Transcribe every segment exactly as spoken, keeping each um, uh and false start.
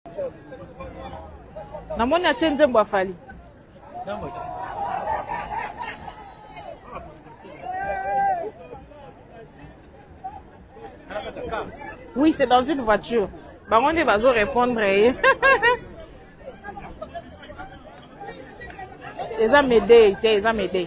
Namoni atie nzembo afali. Oui, c'est dans une voiture. Bah, on est bazo répondre. Les a m'aider, les a m'aider.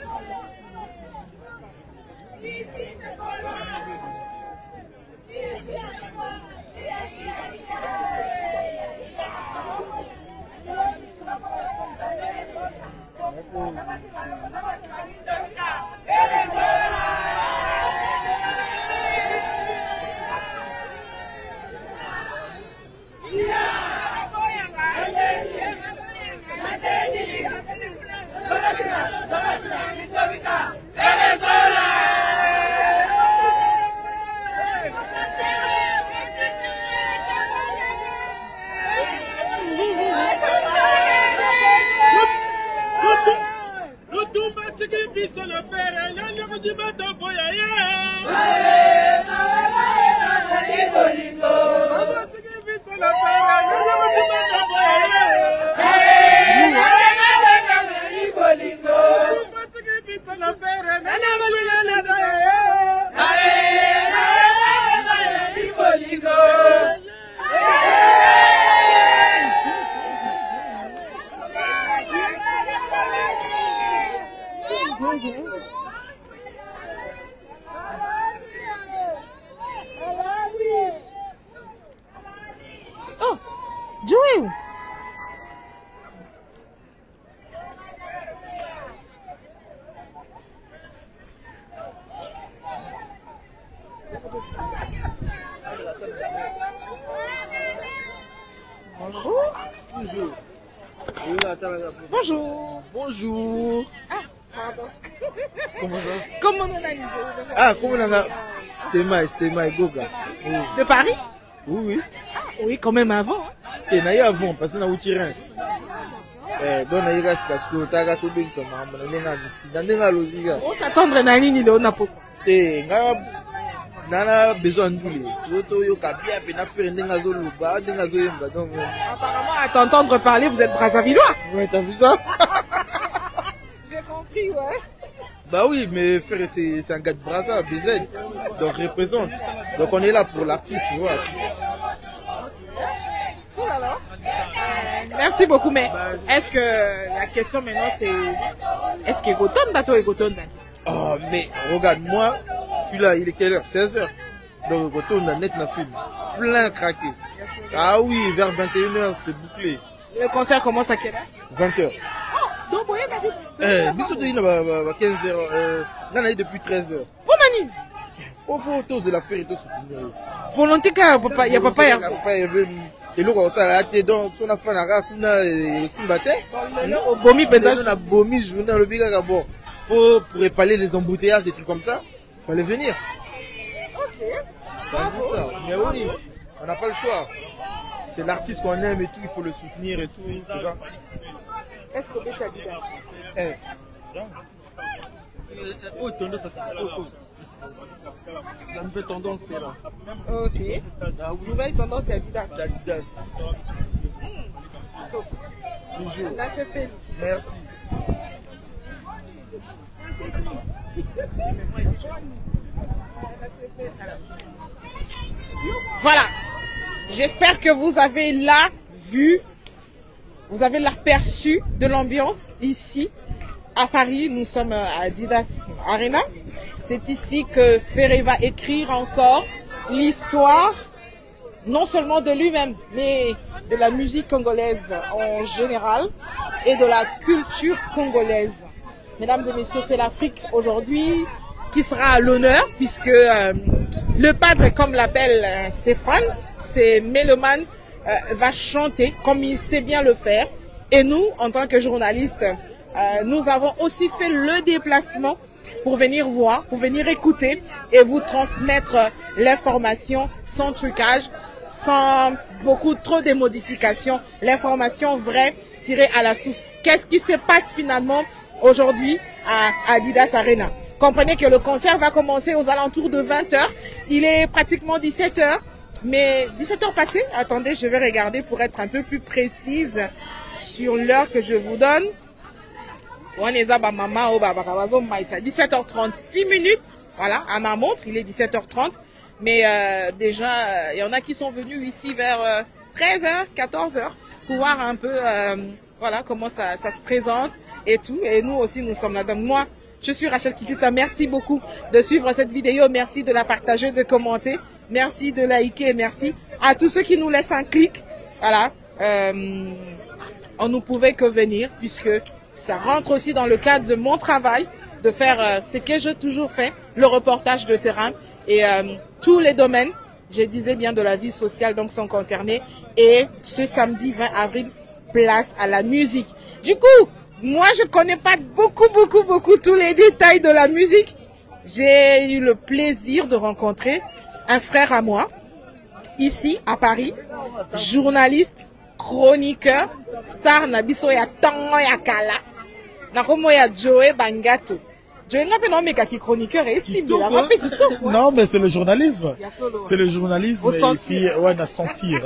Oh, Joey. Bonjour. Bonjour. Bonjour. Bonjour. Ah, pardon. Comment ça? Comment on a dit? Ah, comment on a... C'était Maï, c'était Maï Goga. Oui. De Paris? Oui, oui. Ah, oui, quand même avant. Et n'a eu avant, parce que n'a eu Reims. Eh, donc n'a eu gars, c'est parce que t'as gâté bien ça, maman. On est dans l'histoire. Dans les logiques. On s'attendre à Nani ni Léona pour. Eh, n'a n'a besoin de lui. Surtout yo kabia, puis n'a fait un dégazo louba, dégazo yemba. Donc. Apparemment, à t'entendre parler, vous êtes Brazzavillois. Ouais, t'as vu ça? J'ai compris, ouais. Bah oui, mais frère, c'est un gars de Brazza, B Z. Donc représente. Donc on est là pour l'artiste, tu vois. Oh là là. Euh, merci beaucoup, mais est-ce que la question maintenant c'est est-ce qu'il est Goton Dato et Goton Dato? Oh, mais regarde, moi, je suis là, il est quelle heure? seize heures. Donc Goton a net na film. Plein craqué. Ah oui, vers vingt et une heures, c'est bouclé. Le concert commence à quelle heure? vingt heures. Oh, donc vous voyez ma vie. Eh, bisous de il a quinze heures. Euh, on a eu depuis treize heures. Bon, Mani. Au fond, tous de la faire et tout soutenir. Volonté qu'il y a papa, il y a papa, il y a papa, il y avait. Et l'eau comme ça, la tête, donc, on a fait la race, on a aussi battu. Au Bomi, on a Bomi, je venais à l'Obiga Gabon. Pour épaler les embouteillages, des trucs comme ça, il fallait venir. Ok. T'as vu ça? Mais oui, on n'a pas le choix. C'est l'artiste qu'on aime et tout, il faut le soutenir et tout, c'est ça. Est-ce que tu as dit ça? Eh, oh, tendance à ça. Oh, oh. C'est la nouvelle tendance, c'est là. Ok. Ah oui. Nouvelle tendance, c'est Adidas. C'est Adidas. Mmh. Toujours. Ça fait plaisir. Merci. Voilà. J'espère que vous avez là vu, vous avez l'aperçu de l'ambiance ici. À Paris, nous sommes à Adidas Arena. C'est ici que Ferré va écrire encore l'histoire, non seulement de lui-même, mais de la musique congolaise en général et de la culture congolaise. Mesdames et messieurs, c'est l'Afrique aujourd'hui qui sera à l'honneur, puisque euh, le padre, comme l'appelle euh, Stéphane, c'est mélomane, euh, va chanter comme il sait bien le faire. Et nous, en tant que journalistes, euh, nous avons aussi fait le déplacement pour venir voir, pour venir écouter et vous transmettre l'information sans trucage, sans beaucoup trop de modifications, l'information vraie tirée à la source. Qu'est-ce qui se passe finalement aujourd'hui à Adidas Arena? Comprenez que le concert va commencer aux alentours de vingt heures. Il est pratiquement dix-sept heures. Mais dix-sept heures passées, attendez, je vais regarder pour être un peu plus précise sur l'heure que je vous donne. dix-sept heures trente, six minutes. Voilà, à ma montre, il est dix-sept heures trente. Mais euh, déjà, il euh, y en a qui sont venus ici vers euh, treize heures, quatorze heures pour voir un peu euh, voilà, comment ça, ça se présente et tout. Et nous aussi, nous sommes là. Donc moi, je suis Rachel Kitita. Merci beaucoup de suivre cette vidéo. Merci de la partager, de commenter. Merci de liker. Merci à tous ceux qui nous laissent un clic. Voilà. Euh, on ne pouvait que venir puisque ça rentre aussi dans le cadre de mon travail de faire euh, ce que j'ai toujours fait, le reportage de terrain. Et euh, tous les domaines, je disais bien, de la vie sociale donc sont concernés. Et ce samedi vingt avril, place à la musique. Du coup, moi je connais pas beaucoup, beaucoup, beaucoup tous les détails de la musique. J'ai eu le plaisir de rencontrer un frère à moi, ici à Paris, journaliste, chroniqueur, star nabiso ya tango ya kala. Nakomo ya Joe Bangato. Non, mais c'est le journalisme. C'est le journalisme et puis ouais, à sentir.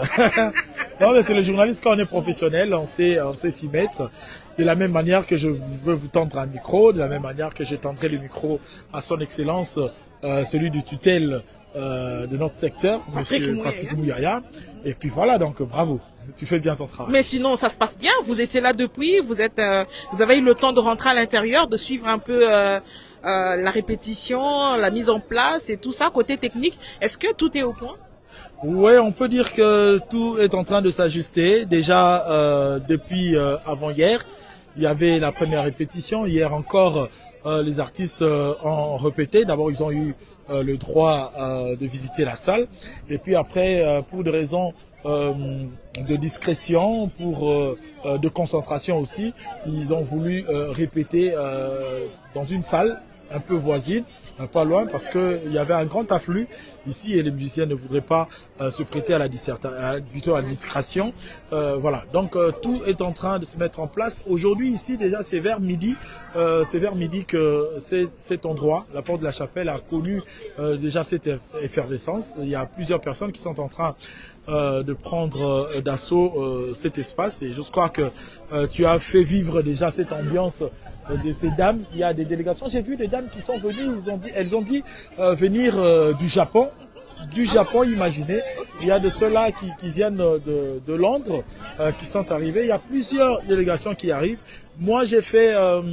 Non, mais c'est le journalisme. Quand on est professionnel, on sait, on sait s'y mettre. De la même manière que je veux vous tendre un micro, de la même manière que je tendrai le micro à son excellence, euh, celui du tutelle euh, de notre secteur, Monsieur Patrick Mouyaya. Et puis voilà, donc bravo. Tu fais bien ton travail. Mais sinon, ça se passe bien. Vous étiez là depuis. Vous êtes, euh, vous avez eu le temps de rentrer à l'intérieur, de suivre un peu euh, euh, la répétition, la mise en place et tout ça côté technique. Est-ce que tout est au point? Oui, on peut dire que tout est en train de s'ajuster. Déjà euh, depuis euh, avant-hier, il y avait la première répétition. Hier encore, euh, les artistes euh, ont répété. D'abord, ils ont eu euh, le droit euh, de visiter la salle. Et puis après, euh, pour des raisons Euh, de discrétion, pour euh, euh, de concentration aussi, ils ont voulu euh, répéter euh, dans une salle un peu voisine, euh, pas loin, parce que il y avait un grand afflux ici et les musiciens ne voudraient pas euh, se prêter à la dissertation, plutôt à la discrétion. Euh, voilà, donc euh, tout est en train de se mettre en place. Aujourd'hui ici déjà c'est vers midi, euh, c'est vers midi que cet endroit, la porte de la chapelle, a connu euh, déjà cette effervescence. Il y a plusieurs personnes qui sont en train Euh, de prendre euh, d'assaut euh, cet espace et je crois que euh, tu as fait vivre déjà cette ambiance euh, de ces dames. Il y a des délégations, j'ai vu des dames qui sont venues, ils ont dit, elles ont dit euh, venir euh, du Japon, du Japon, imaginez. Il y a de ceux-là qui, qui viennent de, de Londres, euh, qui sont arrivés. Il y a plusieurs délégations qui arrivent. Moi, j'ai fait euh,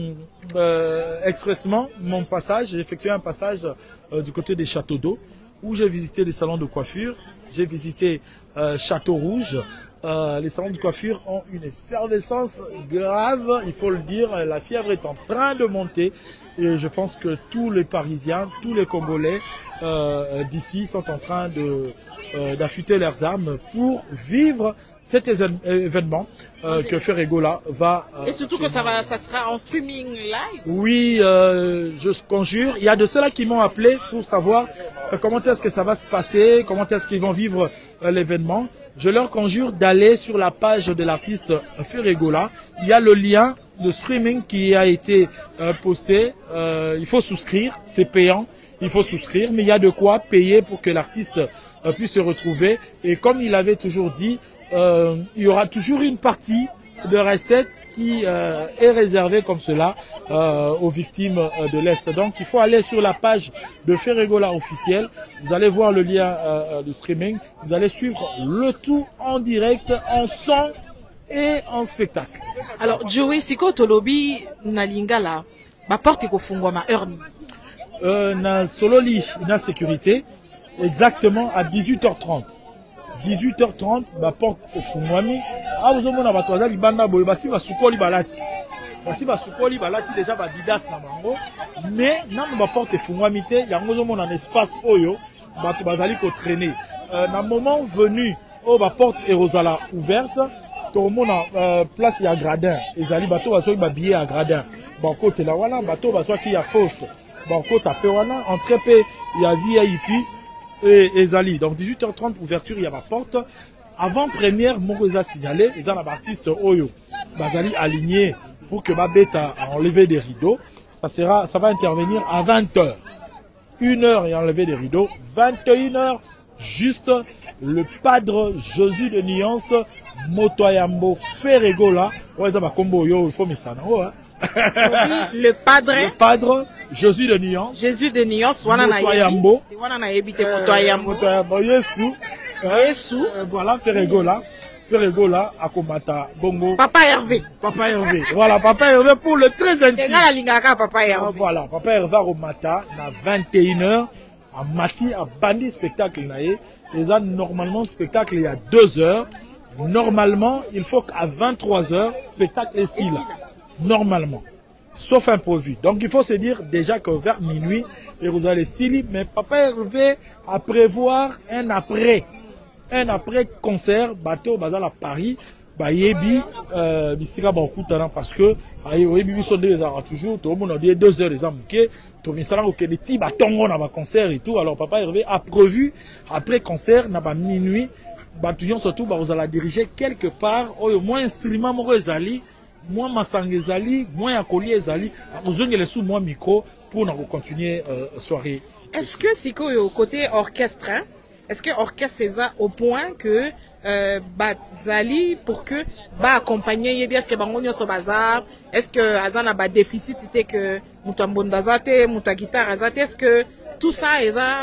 euh, expressement mon passage, j'ai effectué un passage euh, du côté des châteaux d'eau, où j'ai visité les salons de coiffure, j'ai visité euh, Château Rouge. Euh, les salons de coiffure ont une effervescence grave, il faut le dire. La fièvre est en train de monter et je pense que tous les Parisiens, tous les Congolais euh, d'ici sont en train de euh, d'affûter leurs armes pour vivre cet événement euh, que Ferregola va... Euh, et surtout que ça, va, ça sera en streaming live. Oui, euh, je conjure. Il y a de ceux-là qui m'ont appelé pour savoir euh, comment est-ce que ça va se passer, comment est-ce qu'ils vont vivre euh, l'événement. Je leur conjure d'aller sur la page de l'artiste Ferregola. Il y a le lien de streaming qui a été euh, posté. Euh, il faut souscrire, c'est payant. Il faut souscrire, mais il y a de quoi payer pour que l'artiste euh, puisse se retrouver. Et comme il avait toujours dit, Euh, il y aura toujours une partie de recettes qui euh, est réservée comme cela euh, aux victimes euh, de l'Est. Donc il faut aller sur la page de Ferregola officiel, vous allez voir le lien euh, de streaming, vous allez suivre le tout en direct, en son et en spectacle. Alors Joey, siko tolobi na lingala, ba porte ko fungwa ma heure ni. Euh, na sololi na sécurité exactement à dix-huit heures trente. dix-huit heures trente, ba porte efungwami. Ah, vous avez bato bazali banda boye basi basukoli balati. Basi basukoli balati déjà ba didas na bango. Mais na ba porte efungwami te, yango zo mona un espace oyo bato bazali ko traîner. Euh, na moment venu, oh ba porte erosala ouverte, to mona euh, place ya gradin. Ezali bato baso ba billet à gradin. Ba côté la wana bato baso ki ya fosse. Ba côté pe wana entrée pe ya V I P. Et Ezali, donc dix-huit heures trente, ouverture, il y a ma porte. Avant première, mon a signalé, les artistes Oyo, Bazali aligné pour que Babeta a enlevé des rideaux. Ça sera, ça va intervenir à vingt heures. Une heure et enlever des rideaux. vingt et une heures, juste le padre Jésus de Nuance, Motoyambo Ferregola. Ouais, ça va combo yo, il faut me ça, hein. Le padre. Le padre Jésus de Nuance. Jésus de Nuance, wana na Motoyambo. Wana na yebite Motoyambo. Motoyambo, Yesu. Yesu. Voilà, Ferregola. Ferregola, Akomata, Bongo. Papa Hervé. Papa Hervé. Voilà, Papa Hervé pour le très intime. Papa Hervé. Voilà, Papa Hervé au matin, à vingt et une heures, à Mati, à Bandi spectacle. Et ça, normalement, spectacle, il y a deux heures. Normalement, il faut qu'à vingt-trois heures, spectacle est ici, là. Normalement. Sauf imprévu. Donc, il faut se dire déjà que vers minuit, et vous allez style, mais Papa Hervé à prévoir un après. Un après concert, bateau, bazar à Paris, bah yebi, euh, bisira beaucoup talent parce que, aïe, oui, bibi sont des arts toujours, tout le monde a dit deux heures les amouqués, tout le monde a dit des petits bâtons, on a un concert et tout. Alors, Papa Hervé a prévu, après concert, n'a pas minuit, bâtillon surtout, bah, vous allez diriger quelque part, au moins instrument, moi, ezali, moi, massang ezali, moi, akoli ezali, vous avez les sous, moi, micro, pour nous continuer, euh, soirée. Est-ce que c'est au côté orchestre, hein? Est-ce que l'orchestre est au point que euh, Bazali pour que bah accompagner bien est-ce que bangonio so bazar est-ce que azana ba déficit c'était que mutambondazate muta guitare azate est-ce que tout ça est ça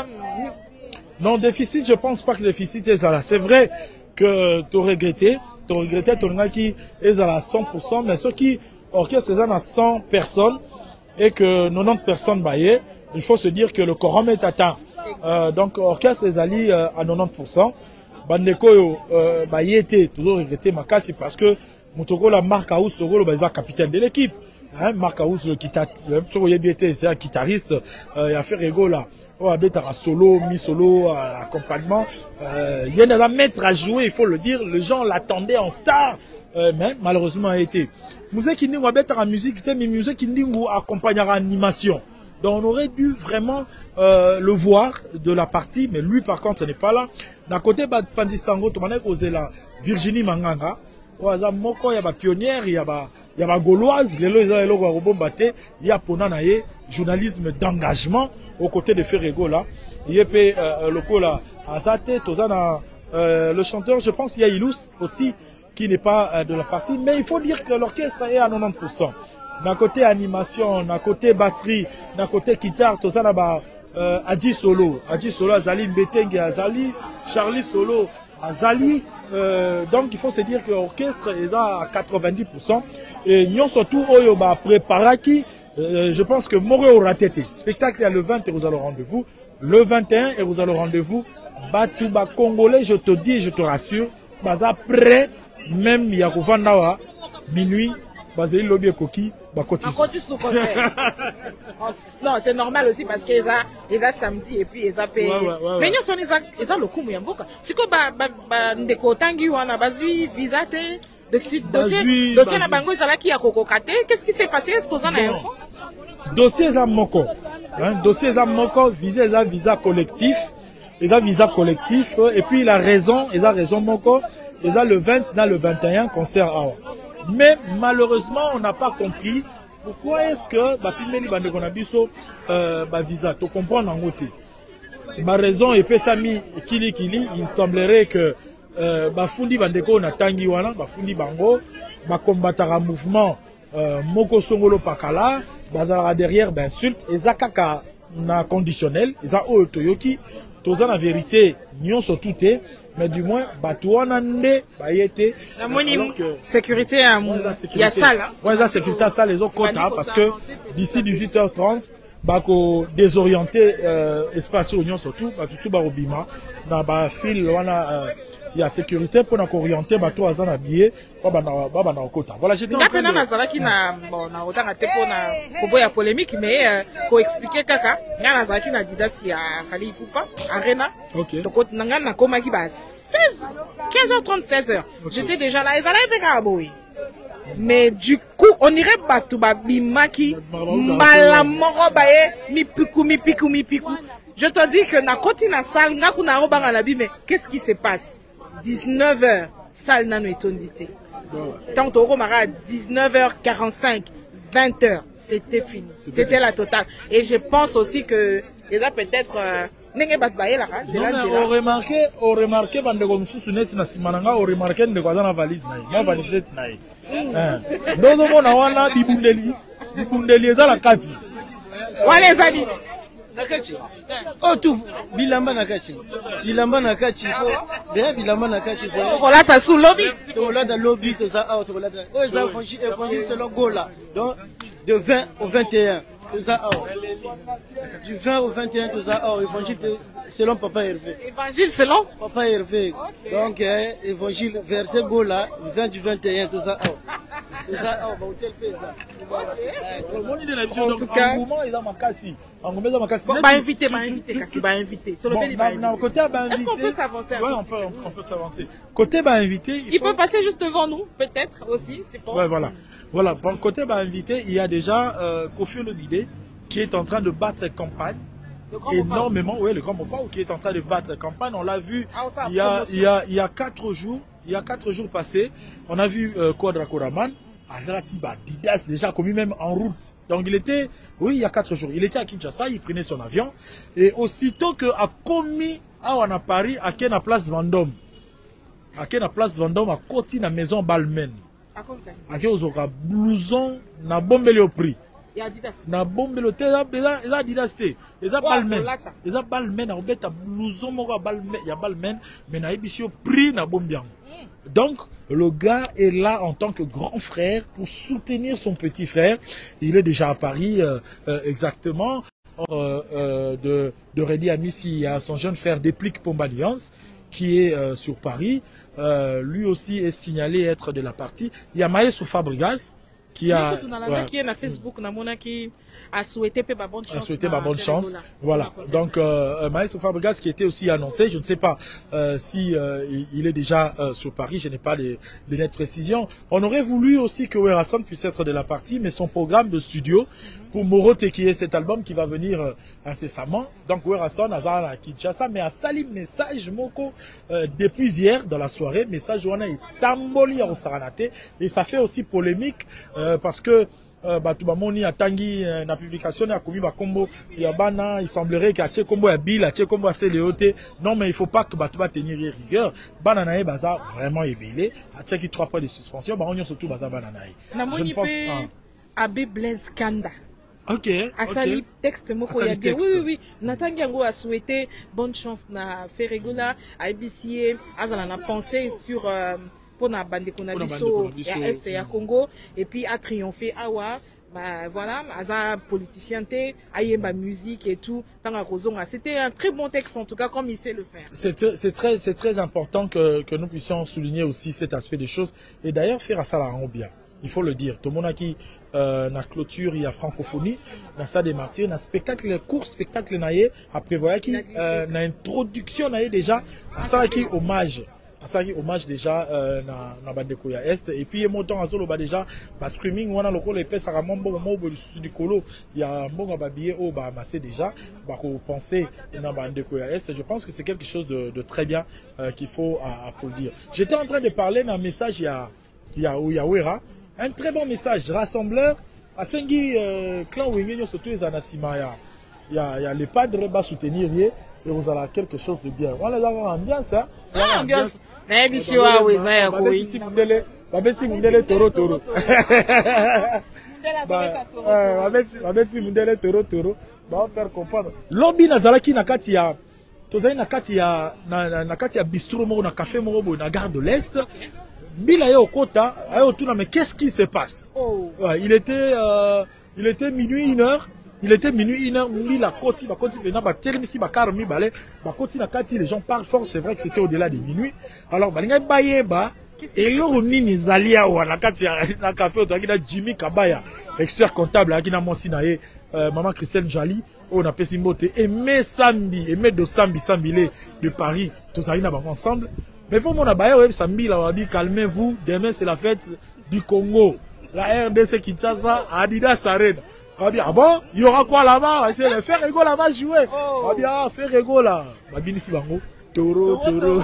non déficit je pense pas que déficit est ça là c'est vrai que tu regretté tu regretté ton gars qui est à cent pour cent mais ceux qui orchestre est à cent personnes et que quatre-vingt-dix personnes baillées il faut se dire que le quorum est atteint. Euh, donc, orchestre les alliés euh, à quatre-vingt-dix pour cent. Bandeko, euh, bah, y était toujours regretté Makasi parce que Moutoko, la Marc House, c'est le capitaine de l'équipe. Hein, Marc House, le guitariste, c'est un guitariste, euh, il a fait Rego là. Oh, à solo, mi-solo, accompagnement. Euh, il y a un maître à jouer, il faut le dire. Les gens l'attendaient en star. Euh, mais malheureusement, a été. Musique qui nous a en musique, mais musique qui nous accompagne en animation. Donc on aurait dû vraiment euh, le voir de la partie, mais lui par contre n'est pas là. D'un côté, bah, Panzi Sango, tu m'as causé la Virginie Manganga. Oaza Moko, il y a des pionnières, il y a des gauloises, les lois et les il y a Ponanaye, journalisme d'engagement aux côtés de Ferrego là. Il y a euh, le coup là, Azate, Tozana, euh, le chanteur, je pense qu'il y a Ilous aussi qui n'est pas euh, de la partie, mais il faut dire que l'orchestre est à quatre-vingt-dix pour cent. D'un côté animation, d'un côté batterie, d'un côté guitare, tout ça là-bas, euh, Adi Solo, Adi Solo, Azali Mbetenge, Azali, Charlie Solo, Azali. Euh, donc il faut se dire que l'orchestre est à quatre-vingt-dix pour cent. Et nous surtout, Oyo ba préparaki, euh, je pense que Moré aura tété. Spectacle à le vingt et vous allez au rendez-vous. Le vingt et un et vous allez au rendez-vous. Batouba Congolais, je te dis, je te rassure, baza prêt, même Yakouvandawa, minuit. Basé lobby coquille, bah non, c'est normal aussi parce qu'ils a, ils a samedi et puis ils a payé. Mais nous sommes ils ont le coup mouillamboka. Si quoi bah bah bah ndeko tangi wana bazui visate dossier dossier dossier na bango ils a là qui a kokokate. Qu'est-ce qui s'est passé? Est-ce qu'on en a info? Dossier za moko, hein, dossier za moko visé za visa collectif, ils a visa collectif et puis il a raison, ils a raison moko, ils a le vingt dans le vingt et un concert à. Mais malheureusement, on n'a pas compris pourquoi est-ce que Bapimeli Bandekonabiso euh, bah, visa. Tu comprends en côté. Ma raison est pesami kili kili. Il semblerait que euh, Bafundi Bandeko na tangi wana, Bafundi Bango, Bakombatara mouvement euh, Moko Songolo Pakala, Bazara derrière d'insultes, et Zakaka na conditionnel, et ça o Toyoki. Tous en la vérité, nous sommes tout mais du moins, Batouana Nde, Bayete. La sécurité, il y a ça là. Oui, la sécurité, ça, les autres quotas, parce que d'ici dix-huit heures trente, Bako désorienté, euh, espace union surtout, Batutu Barobima, dans la file, il y a sécurité pour nous orienter, Batou Azan habillé, Baba na Okota. Voilà, j'étais en train de... Nazaraki na, bon, na autant à tepo na, kobo ya polémique, mais, euh, pour expliquer kaka, nga Nazaraki na didas ya Fali Ipupa, Arena. Ok. Donc, nanga na koma ki ba seize, quinze heures trente, seize heures. J'étais déjà là, et ça là, et puis mais du coup, on irait Batou Babimaki, Malamoro Baye, mi piku, mi piku, mi piku. Je te dis que na koti na salle, nga kuna roba na labi, mais qu'est-ce qui se passe? dix-neuf heures, salle nano étondité. Tant au Romara, dix-neuf heures quarante-cinq, vingt heures, c'était fini. C'était la totale. Et je pense aussi que, déjà peut-être, euh, Ndenge bat baye la Non mais on remarqué, on remarqué bande comme sous net na simananga, on remarqué de quoi dans la valise naï. Moi valise naï. Hein. Dozo mona wana bibundeli, bibundeli eza la kati. Wale zali. Nakachi. Oh tout bilamba nakachi. Bilamba nakachi ko. Bien bilamba nakachi ko. On l'a ta sous lobby. On l'a dans lobby tout ça ah on l'a. Oh ils ont franchi évangile selon Gola. Donc de vingt au vingt et un tout ça ah. Du vingt au vingt et un tout ça ah évangile selon Papa Hervé. Évangile selon Papa Hervé. Donc évangile verset Gola vingt du vingt et un tout ça ah. Tout ça ah on va tel pesa. En tout cas, engouement ils ont makasi. Engouement ils ont makasi. Bon, bah invité, bah invité, kasi bah invité. Bon, non, côté bah invité. Est-ce qu'on peut s'avancer un ouais, peu? on peut, on peut s'avancer. Côté bah invité, il, il faut... peut passer juste devant nous, peut-être aussi, c'est pas. Ouais, voilà. Voilà, pour côté bah invité, il y a déjà euh, Kofi Olomide qui est en train de battre campagne. Énormément, oui, le grand Mopa qui est en train de battre campagne. On l'a vu ah, il y a il y a il y a quatre jours, il y a quatre jours passés, on a vu euh, Quadra Koraman. Azratiba Didas déjà commis même en route. Donc il était, oui, il y a quatre jours, il était à Kinshasa, il prenait son avion et aussitôt que a commis à à Paris, à Kena place Vendôme, à Kena place Vendôme, à côté na maison Balmen, à qui aux blouson na bombé au prix. Na bombe le teza pesa eza didasté eza balmen eza balmen na obeta blouson moko balmen ya balmen mais na ebisio prix na bombiang. Donc le gars est là en tant que grand frère pour soutenir son petit frère. Il est déjà à Paris euh, euh, exactement euh, euh, de de Redi Amissi, il y a son jeune frère Déplique Pombaliance qui est euh, sur Paris. Euh, lui aussi est signalé être de la partie. Il y a Maïs Fabregas qui a ouais. Qui est na Facebook na mona qui a souhaité ma bonne chance. A souhaité ma bonne chance. Voilà. Donc euh, Maïs Fabregas qui était aussi annoncé, je ne sais pas euh, si euh, il est déjà euh, sur Paris, je n'ai pas les, les nettes précisions. On aurait voulu aussi que Werason puisse être de la partie, mais son programme de studio mm-hmm. pour Morote qui est cet album qui va venir euh, incessamment. Donc Werason Azar à Kinshasa, mais à Salim message moko euh, depuis hier dans la soirée, message wana est tamboli au Saranate et ça fait aussi polémique euh, parce que Euh, bah, tout le monde a tangi euh, la publication a commis ba combo ya bana il semblerait qu'il y a combo à Bill, a combo à Céléoté. Non mais il faut pas que bah tu vas tenir rigueur. Bana nae baza vraiment ébélé, a qui trois points de suspension, bah on y surtout baza bana nae. Je ne pense pas. Abbé Blaise Kanda. OK. Asali okay. Texte moko ya dit oui oui oui, Natangi yango a souhaité bonne chance na Ferregola, à I B C A, azala na pensé sur euh, pour na bande qu'on a biso ya S ya Congo et puis a triomphé awa bah voilà aza politicien té ayemba musique et tout tanga kozonga. C'était un très bon texte en tout cas comme il sait le faire. C'est c'est très c'est très important que que nous puissions souligner aussi cet aspect des choses et d'ailleurs faire ça la rend bien. Il faut le dire. Tout le monde qui euh, na clôture il y a francophonie, na ça des martyrs, na spectacle court spectacle naé après voilà qui euh, na introduction naé déjà à ça qui hommage ça qui hommage déjà euh, na na bandeko ya est et puis montant azolo ba déjà ba streaming wana lokolo epesa ka mombo mobo lisusu dikolo ya mbonga ba billet au ba amassé déjà ba ko penser na bandeko ya est. Je pense que c'est quelque chose de, de très bien euh, qu'il faut à, applaudir. J'étais en train de parler d'un message ya ya ya Wera, un très bon message rassembleur à Sengi euh, clan Wengenyo surtout les anasima ya ya ya les padres ba soutenir et vous allez quelque chose de bien. On les a ambiance hein. Ah, ambiance. Mais bisio a weza ya ko yi. Babesi mundele toro toro. Ba babesi babesi mundele toro toro. Ba faire comprendre. Lobby nazalaki na kati ya tozali na kati ya na na kati ya bistrot moko na café moko na gare de l'Est. Bila yo kota, ayo tuna mais qu'est-ce qui se passe? Oh. Ouais, il était euh, il était minuit une heure. Il était minuit une heure, lui la côte, la côte maintenant, bah télémisi, bah carmi, balé, bah côte la kati, les gens parlent fort, c'est vrai que c'était au-delà de minuit. Alors bah les baye bah et là on ni zalia ou la kati la café au qui Jimmy Kabaya, expert comptable qui na monsi na e maman Christelle Jali, on a pesi mbote et mes samedi et mes do sambi sambilé de Paris, tout ça ina ba ensemble. Mais faut mon abaye web sambi là on dit calmez-vous, demain c'est la fête du Congo. La R D C Kinshasa, Adidas Arena. Ah bien, ah bon, il y aura quoi là-bas? C'est le Ferrego là-bas jouer. Ah bien, Ferrego là. Babini Bango. Toro, toro.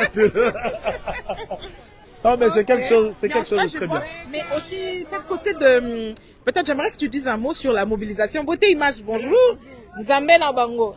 Non mais c'est quelque chose, c'est quelque chose de très bien. Mais aussi, cette côté de... Peut-être j'aimerais que tu dises un mot sur la mobilisation. Beauté Image, bonjour. Nzambela Bango.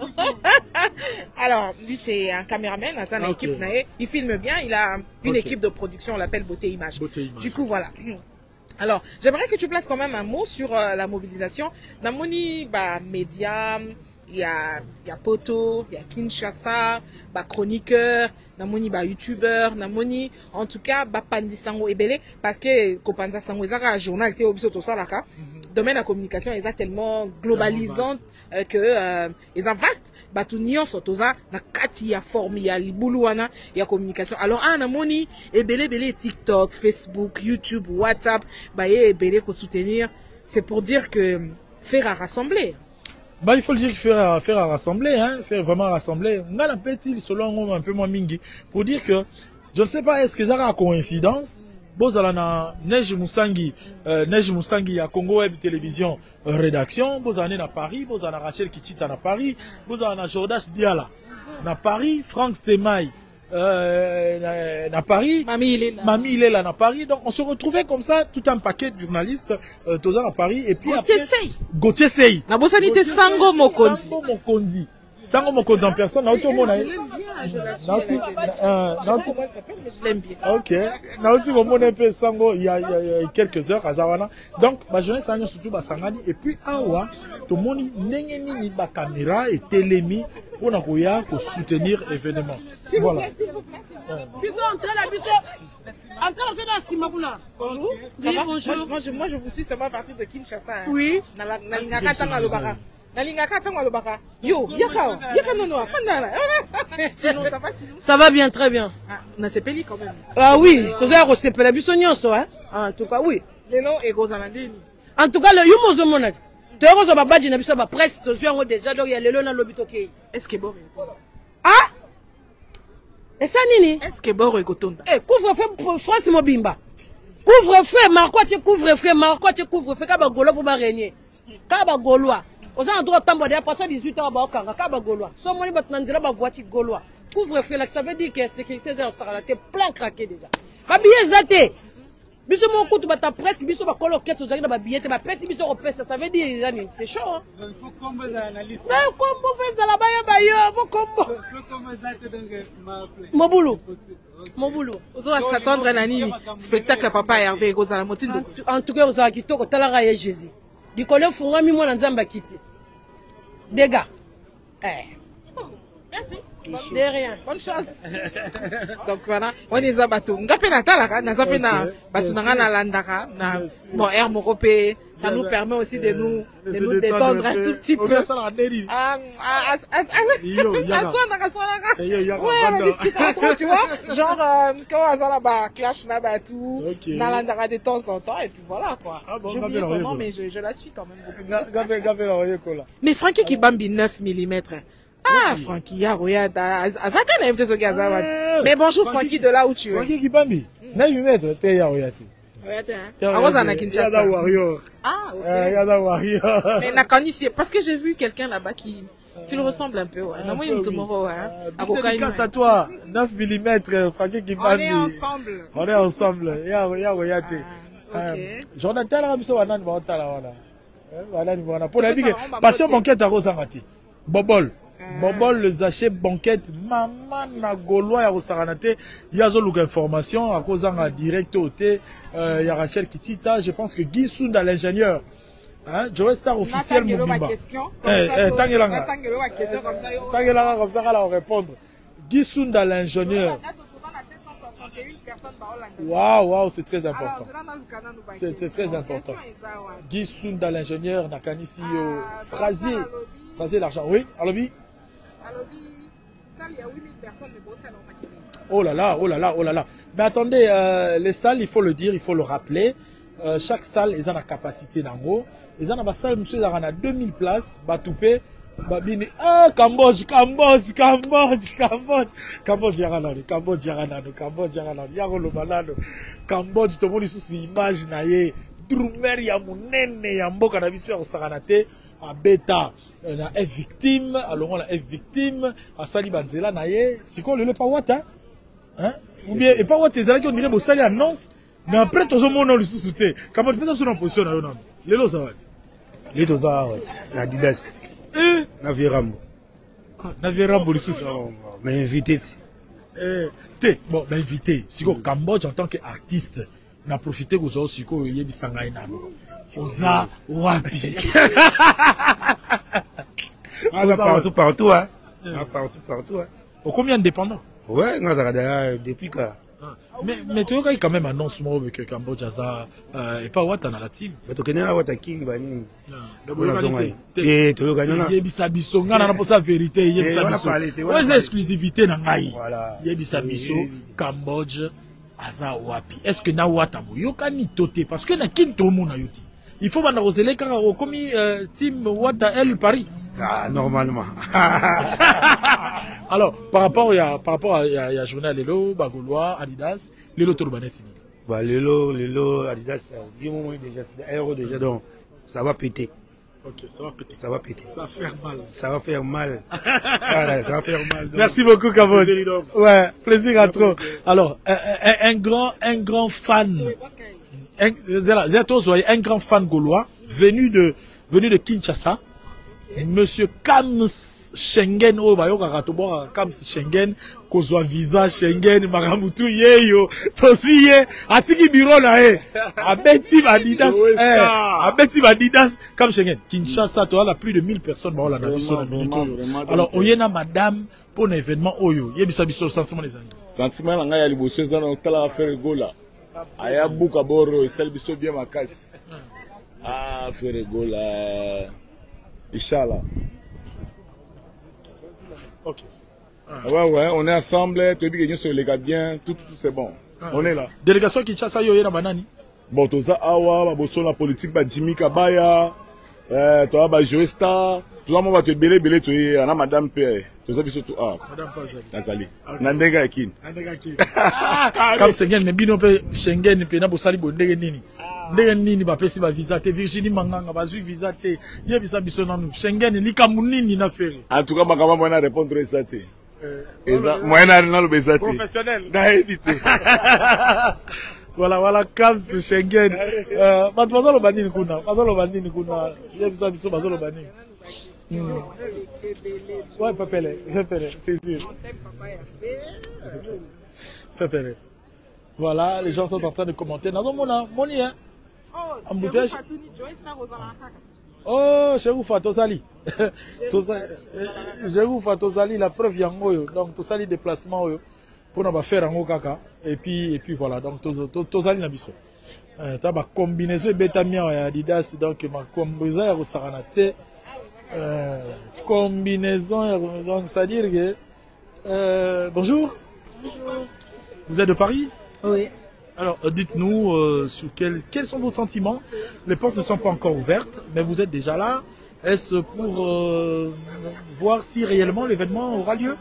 Alors, lui, c'est un caméraman, dans une Okay. équipe, il filme bien, il a une Okay. équipe de production, on l'appelle Beauté Image. Beauté Image. Du coup, voilà. Alors, j'aimerais que tu places quand même un mot sur euh, la mobilisation. Dans mon bah, média, il y a, il y a Poto, il y a Kinshasa, bah, chroniqueur, dans mon bah, youtubeur, dans mon en tout cas, bah, Pandi Sango Ebele, parce que Kopanza Sango, c'est un journal qui est obligé de ça, domaine de la communication est tellement globalisante euh, que euh, ils ont vaste bah tout nion sotoza na kati ya forme ya libuluana ya communication alors ah na moni et belé belé TikTok, Facebook, YouTube, WhatsApp bah et belé pour soutenir c'est pour dire que faire à rassembler. Bah, il faut le dire, faire à, faire à rassembler, hein, faire vraiment rassembler. On a la petite, selon un peu moins mingi, pour dire que, je ne sais pas, est-ce que ça a coïncidence? Bozala na Neige Moussangi, euh, Neige Moussangi à Congo Web Télévision euh, rédaction, Bozala na Paris, Bozala na Rachel Kichita na Paris, Bozala na Jordas Diala na Paris, Franck Stemay euh, na, na Paris, Mamie il est là. Mamie il est là na Paris, donc on se retrouvait comme ça, tout un paquet de journalistes, euh, tous à Paris, et puis Gauthier après, Sey. Gauthier Sey. Na bosanité Sango Mokonzi. Sango Mokonzi. Sango Mokonzi en personne, Naouti Omona. Je l'aime bien, je la suis. Naouti, euh, Je sais pas Naouti. comment elle s'appelle, mais je l'aime bien. Ok. Naouti Omona un peu Sango il y a, il y a, il y a quelques heures à Zawana. Donc, ma jeunesse a surtout Basangani. Et puis, Awa, tout le monde n'est ni ba caméra et télémi pour na koya pour soutenir l'événement. Voilà. Biso entre la biso. Encore que dans Simabuna. Bonjour. Oui, Ça va? bonjour. Moi, moi, je, moi, je vous suis seulement à partir de Kinshasa. Hein. Oui. Na la- na lingaka tanga lobaka. Na lingaka tanga lobaka. Yo, yaka, yaka nono, fandala. Sinon, ça va sinon? Ça va bien, très bien. Ah, na sepeli quand même. Ah oui, koza kosepela biso nyonso, hein. En tout cas, oui. Lelo ekozala ndeni. En tout cas, le yumo zomona. Toko zo babaji na biso ba presse to zwa ngo déjà donc ya lelo na lobito ke. Est-ce que bon? Ah? Et ça nini? Est-ce que bon ekotonda? Eh, couvre-feu France Mobimba. Couvre-feu, Marco tu couvre-feu, Marco tu couvre-feu ka ba golo fo ba régner. Ka ba golois. Oza en droit tambo à partir de dix-huit heures ba okanga ka ba golois. So moni bat nanzela ba voiture golois. Couvre-feu là ça veut dire que la sécurité est sera là plein craqué déjà. Ba billet zaté. Biso mon coup tu ta presse biso ba coloquer so zaki na ba billet ba presse biso repesse ça veut dire c'est chaud hein. Il faut combo dans l'analyse. Mais combo fait de la baya bayo, faut combo. Il faut combo ça te donne m'appeler. Mon boulot. Mon boulot. Ozo va s'attendre à nani spectacle papa Hervé ekozala motindo. En tout cas, vous avez quitté au talent de Jésus. Du collègue Fungami, moi, dans Zamba Kiti. Des gars. Eh. Merci. De rien. Bonne chance. Donc voilà, on est à bateau. Ngapé na talaka, na zape na bateau na na landaka, na bon air moropé, ça nous permet aussi de nous de nous détendre un tout petit peu. Ah ah ah Yo, yaga. Aswana aswana. Yo, yaga, Ouais, on banda. discute entre, tu vois, genre euh, quand on a là-bas clash na bateau, Ok. na landaka de temps en temps et puis voilà quoi. Ah bon, J'ai Ngapé oublié na son nom oyeko. mais je je la suis quand même beaucoup. Gabé, Gabé, la Oyekola. Mais Frankie qui bambi neuf millimètres. Ah, Frankie, ya regarda, azaka na mte soki azawa. Mais bonjour Frankie de là où tu es. Francky Kibambi. neuf millimètres, t'es ya oyati. Regarde hein. Ah, Rosa na Kinshasa. Yaza Warrior. Ah, OK. Euh, Yaza Warrior. Mais nakani ici parce que j'ai vu quelqu'un là-bas qui qui le ressemble un peu ouais. Na moi une tomorrow hein. À dédicace à toi, neuf millimètres, Francky On Kibambi. est ensemble. On est ensemble. Ya ya oyati. Ah, OK. Jonathan la biso wanani ba otala wana. Eh, wanani wana. Pour la vie Ça, on va passion voter. banquette à Rosangati. Bobol. Bobol le sachet banquette maman na gaulois ya Rosaranate yazo luka information à cause en direct au thé euh, ya Rachel Kitita je pense que Guy Sunda l'ingénieur hein Joe Star officiel Natangelo ma Mobimba question. eh eh tangelanga Natangelo ma question comme ça. yo. tangelanga comme ça là on répondre Guy Sunda l'ingénieur waouh waouh c'est très important C'est- c'est très important. Guy Sunda l'ingénieur nakanisi yo Frazier Frazier l'argent oui alobi Oh là là, oh là là, oh là là. Mais attendez, euh, les salles, il faut le dire, il faut le rappeler. Euh, chaque salle, ils ont la capacité d'ango. Ils ont la salle, monsieur, ils ont deux mille places. Batoupé, Babini. Ah, Cambodge, Cambodge, Cambodge, Cambodge. Cambodge, Yaranano, Cambodge, Yaranano, Cambodge, Yaranano, Yarolo Banano. Cambodge, tout le monde ici, c'est image, naye. Drumer, Yamunene, Yamboka, Navissi, Saranate. À bêta na F victime alors on a F victime à Sali Banzela naye c'est quoi le pas what hein hein ou bien et pas what tes là qui on dirait bo sali annonce mais après tout le monde le sous-souté comment tu peux ça en position là non les lo ça va les to ça la dynastie Eh, na Virambo. ah, na Virambo le souci. Mais invité. Eh, t'es bon, ben invité. Si au Cambodge en tant qu'artiste, on a profité que vous aussi que yebi sangai nano. Oza wapi. Ah, partout, partout, hein. Ah, partout, partout, hein. Au combien indépendant? Ouais, on a depuis quand. Mais, mais tu as quand même annonce moi que Cambodge a et pas Wata dans la team. Mais tu connais la Wata King, Bani. Donc, et tu gagnes. Il y a des sabisso, on a pas vérité, il y a des sabisso. Ouais, c'est exclusivité dans Ngai. Voilà. Il y a des sabisso, Cambodge, Aza Wapi. Est-ce que na Wata Yoka ni toté parce que na Kinto Mona Yoti. Il faut maintenant oser les carreaux comme team Wata El Paris. Ah, normalement. Alors, par rapport à par rapport à la journée à Lelo, Bagolois, Adidas, Lelo Turbanetini. Bah, Lelo, Lelo, Adidas, dix mois déjà, un euro déjà, donc ça va péter. Ok, ça va péter. Ça va péter. Ça va faire mal. Ça va faire mal. Voilà, ça va faire mal. Donc. Merci beaucoup, Cambodge. Ouais, plaisir à trop. Alors, un, un, un grand, un grand fan, un, un grand fan gaulois venu de, venu de Kinshasa. Monsieur Kams Schengen, oh, bah, yo, Karatobo, Kams Schengen, Kozwa visa Schengen, Maramutu, yeyo, tosi ye, atiki biro na e, abeti Adidas, eh, abeti Adidas, Kams Schengen, Kinshasa, tu as plus de mille personnes, bah, on l'a dit sur la minute. Alors, oyena madame, pour un événement, oyo, yebisa biso le sentiment des amis. Sentiment, nga ya liboso, dans le temps, la faire gola. Aya buka boro, et celle biso bien ma casse. Ah, faire gola. Inch'Allah. Ok. Ah. Ouais, ouais, on est ensemble, tu dis que nous sommes les gars bien, tout, tout c'est bon. Ah. On est là. Délégation Kinshasa, yo yena banani. Bon, tout ça, awa, ba bosso la politique, ba Jimmy Kabaya, euh, toi, ba Joesta, tout ça, moi, va te belé, belé, tu es, ana madame P, tout ça, biso, tout, ah. Madame Pazali. Nazali. Nandega Ekin. Nandega Ekin. Comme Schengen, mais bino pe, Schengen, pe, na bosali bondege nini. Ndenge nini ba pesi ba visa te Virginie Manganga bazui visa te yebisa biso nanu Schengen likambu nini na fere. En tout cas makama moi na répondre ça te. Et ça moi na na le bezati. Professionnel. Na éviter. Voilà voilà Kams Schengen. Euh ba bazo lo banini kuna. Bazo lo banini kuna. Yebisa biso bazo lo banini. Hmm. Ouais papele, papele, plaisir. Papele. Voilà, les gens sont en train de commenter. Non, mon moni, hein. Embouteillage. Oh, chez vous, Fatosali. Je vous Fatosali, la preuve, il y a un donc, Tosali déplacement pour ne pas faire un kaka. Et puis, et puis voilà, donc, Tosali n'a biso. T'as ma combinaison bétamia et Adidas, donc, ma combinaison est Saranate. Combinaison, donc, c'est-à-dire que. Euh, bonjour. Bonjour. Vous êtes de Paris? Oui. Alors, euh, dites-nous euh, sur quel, quels sont vos sentiments. Les portes ne sont pas encore ouvertes, mais vous êtes déjà là. Est-ce pour euh, voir si réellement l'événement aura lieu?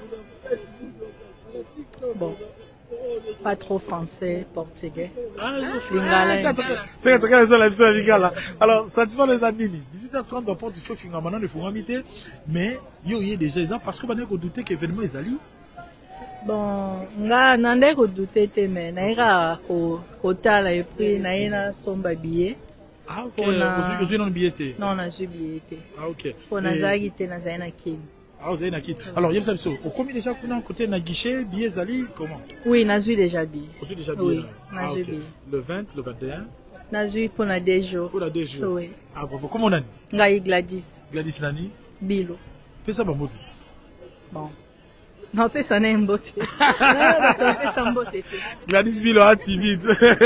Bon, pas trop français, portugais. Ah, c'est très bien la mission lingala. Alors, sentiment des années. dix-huit heures trente, la porte il faut finir maintenant, il faut inviter. Mais il y a déjà ça parce que vous avez douté que l'événement est allé. Bon, nga nande ko douter te mais naira ko kotala et puis naina somba billet. Ah ok. Vous avez un billet te? Non, na ju billet te. Ah ok. Pour na zagi te na zaina kin. Ah vous avez na kin. Alors yem sabiso, au combien déjà kuna côté na guichet billet zali comment? Oui, na ju déjà billet. Vous avez déjà billet? Oui, na ju billet. Le vingt, le vingt et un. Na ju pour na deux jours. Pour na deux jours. Oui. Ah bon, comment on a? Ngai Gladys. Gladys nani? Bilo. Fais ça bon motis. Bon. Non, personne n'est mboté. Gladys Bilo a timide.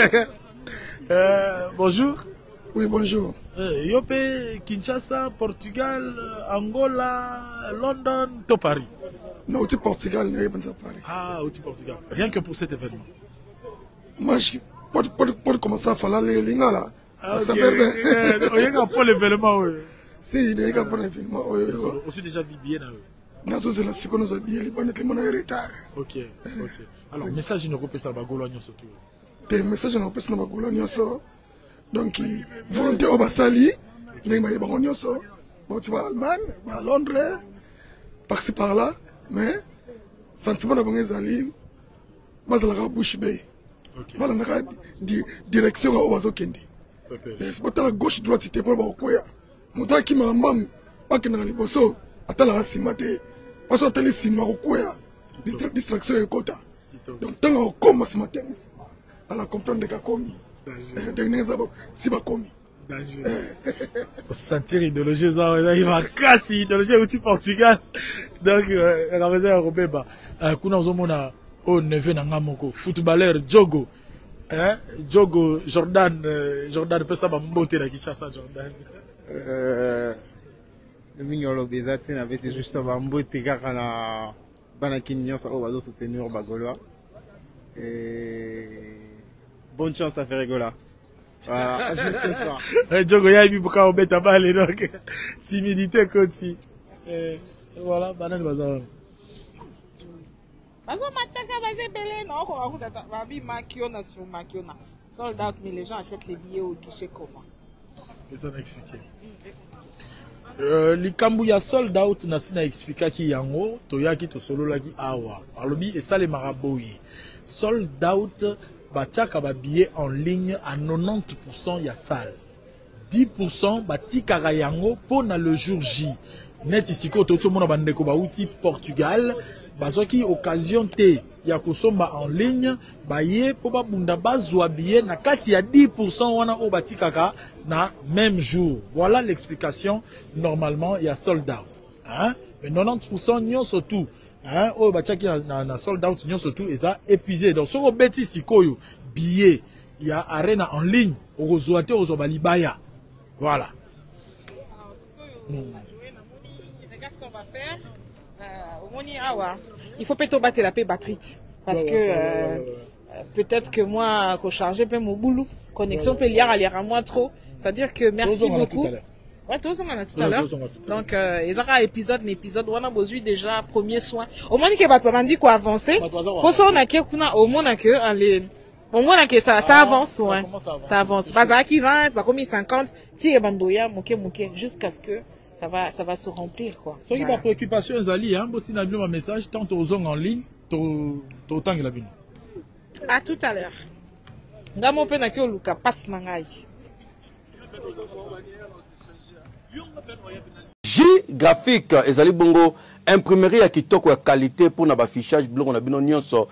euh, bonjour. Oui, bonjour. Euh, Yope, Kinshasa, Portugal, Angola, London, to Paris. Non, au Portugal, il n'y a pas de Paris. Ah, au Portugal. Rien que pour cet événement. Moi, je peux pas commencer à faire les lignes là. Ah, ok. Il y a pas l'événement, oui. Si, il y a pas l'événement, oui. Aussi déjà vu bien, oui. Nous avons ce que nous avons bien, nous avons retard. Ok, ok. Alors, message ne repose pas Bagolo surtout. Des messages ne repose pas Bagolo donc, volonté au Basali, les maïbons nyoso, bon, tu vas Allemagne, à Londres, par-ci par-là, mais sentiment de bon Zali, base la bouche bay. Voilà la direction au Bazo Kendi. C'est pas la gauche droite, c'était pas le quoi. Mouta qui m'a mam, bakendaka liboso atalaka nsima te paso atali nsima kokwea distraction ekota donc ntango akokoma nsima te ala comprendre kakomi ndenge si bakomi sentir idéologie eza il makasi idéologie euti Portugal donc rameza ya kobeba kuna ozomona oyo neve na nga moko footballeur Jogo hein Jogo Jordan Jordan pesa bambote na Kinshasa Jordan mingi olobi eza te na besi juste bambote kaka na bana kini nyonso oyo bazosoutenir bagaulois bonne chance à Ferregola. Voilà, juste ça. Djogo Yabi Buka Obeta Bale, donc timidité côté. Et voilà, banane bazar. Bazo mataka bazé belé non ko akuta babi makiona sur makiona. Sold out mais les gens achètent les billets au guichet comment? Ils ont expliqué. Euh, likambu ya sold out na sina expliquer ki yango toyaki to solo laki awa. Alobi et ça les maraboui. Sold out batiaka ba billet en ligne à quatre-vingt-dix pour cent ya salle. dix pour cent batikaka yango pona le jour J. Net isiko to mona bandeko ba uti Portugal bazoki occasion te ya kosomba en ligne baye po babunda bazwa billet na kati ya dix pour cent wana o batikaka na même jour. Voilà l'explication normalement ya sold out. Hein? Mais quatre-vingt-dix pour cent nyonso tout. Hein, oh bah tchaki na na sold out nyon surtout et ça épuisé donc sur beti sikoyo billet il y a arena en ligne au rezoate au zobalibaya voilà. Regarde ce qu'on va faire au moni awa il faut plutôt battre la paix batrite parce que euh, peut-être que moi qu'on charger peu mon boulot connexion peut lier à l'air à moi trop c'est à dire que merci beaucoup. Ouais, tout ça, on a tout à l'heure. Donc, euh, il y a un épisode, un épisode, on a besoin déjà premier soin. Au moins, qu'il va pas dire quoi avancer. Pour ça, on a que, au moins, que, allez, au moins, que ça, ça avance, ouais. Ça avance. Pas ça qui vingt, pas comme cinquante, si, bandoya, mouké, mouké, jusqu'à ce que ça va, ça va se remplir, quoi. Ce qui est ma préoccupation, Zali, hein, si on a un message, tant aux zones en ligne, autant que la bine. À tout à l'heure. Ngamo pe na ke luka passe na ngai. J graphique ezali bongo imprimerie ya kitoko ya qualité pour na affichage blongo na bino nyonso.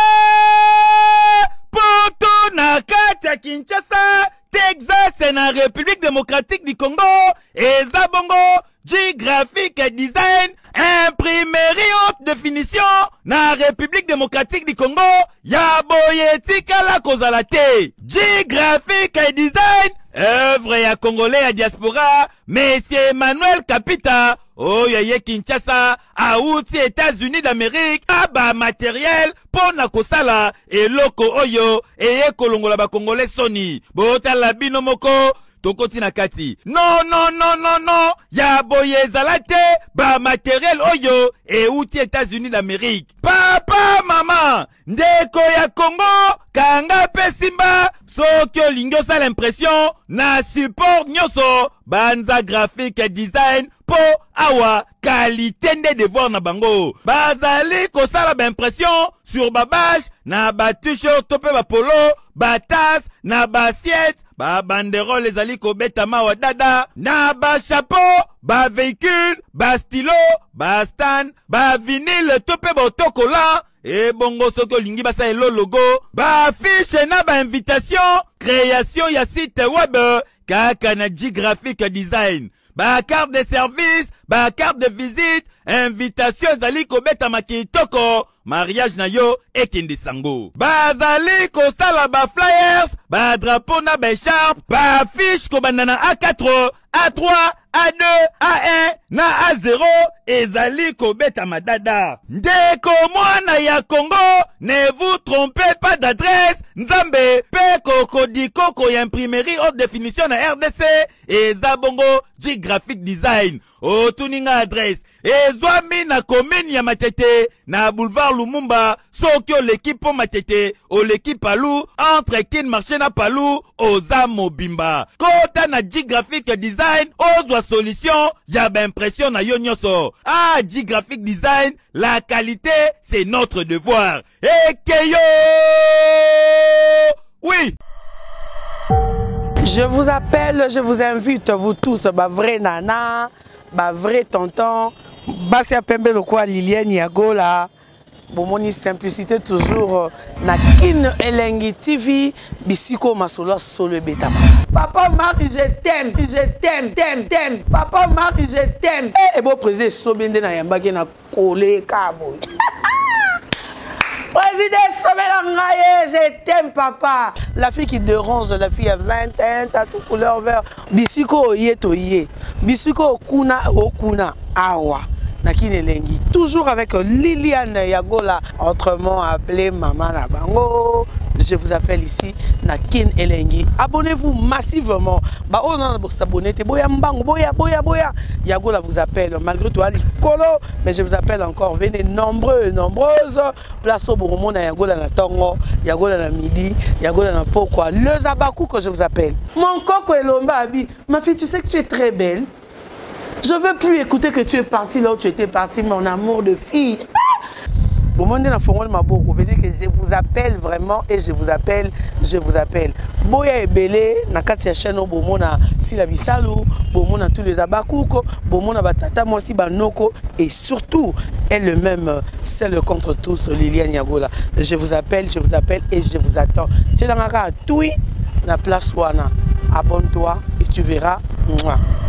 Poto na kati ya Kinshasa, Texas na République démocratique du Congo, eza bongo J graphique design imprimerie haute définition na République démocratique du Congo, ya boye tikala kozala te. J graphique design œuvre ya congolais ya diaspora, Monsieur Emmanuel Kapita, oyo Kinshasa, auti États-Unis d'Amérique, aba matériel pona kosala eloko oyo eye kolongola ba congolais soni. Bota la bino moko tokoti na kati. Non non non non non, ya boye zalate ba matériel oyo e outi États-Unis d'Amérique. Papa mama, ndeko ya Congo, kanga pe simba, soki olingi osala l'impression na support nyoso, banza graphique design po awa qualité nde devoir na bango. Bazali kosala ba impression sur ba badge na ba t-shirt to pe ba polo, ba tasse na ba assiette, ba banderole ezali kobeta mawa dada, na ba chapeau, ba véhicule, ba stylo, ba stand, ba vinyle to pe ba autocollant, et bongo soko lingi basa elo logo, ba affiche na ba invitation, création ya site web, kaka na J graphique design, ba carte de service, ba carte de visite, invitation zali kobeta makitoko, mariage na yo ekende sango. Bazali kosala ba flyers, ba drapeau na ba écharpe, ba affiche kobanda A quatre, A trois, A deux, A un, na A zéro, ezali kobeta madada. Ndeko mwana ya Congo, ne vous trompez pas d'adresse, Nzambe, pe kokodi koko ya imprimerie haute définition na R D C, eza bongo J graphic design. Otuninga adresse, ezwami na commune ya Matete, na boulevard Lumumba, soki o l'équipe po Matete, o l'équipe Palou, entre kin marché na Palou, oza mobimba. Kota na J graphic design, ozwa solution, yaba impression na yo nyonso. Ah, J graphic design, la qualité, c'est notre devoir. Ekeyo! Oui! Je vous appelle, je vous invite, vous tous, bah vrai nana, ba vrai tonton basi ya pembe lokwa Liliane Yagola bomoni simplicité toujours na Kin Elengi T V bisiko masolo solo betama. Papa Marie, je t'aime, je t'aime, t'aime, t'aime. Papa Marie, je t'aime. Et bon président Sobende na yambaki na collé kabo. Président Sobende, je t'aime papa. La fille qui dérange, la fille à vingt ans, t'as tout couleur vert. Bisiko oye to ye. Bisiko okuna okuna awa. Nakin Elengi, toujours avec Liliane Yagola, autrement appelée Maman Nabango. Je vous appelle ici Nakin Elengi. Abonnez-vous massivement. Bah on a s'abonner. Boya mbango, boya boya boya. Yagola vous appelle malgré tout ali colo, mais je vous appelle encore. Venez nombreux, nombreuses. Place au Bourmon na Yagola na Tongo, Yagola na Midi, Yagola na Pokwa. Le Zabakou que je vous appelle. Mon coco Elomba Abi, ma fille, tu sais que tu es très belle. Je ne veux plus écouter que tu es parti là où tu étais parti, mon amour de fille. Vous veut dire que je vous appelle vraiment et je vous appelle, je vous appelle. Boya Ebele, na katia chaîne au Bomona, si la Bisalou, Bomona tous les abakouko, Bomona Batata, moi si Banoko, et surtout, elle-même, celle contre tous, Liliane Yagola. Je vous appelle, je vous appelle et je vous attends. C'est dans la tout, la place Wana. Abonne-toi et tu verras. Mouah.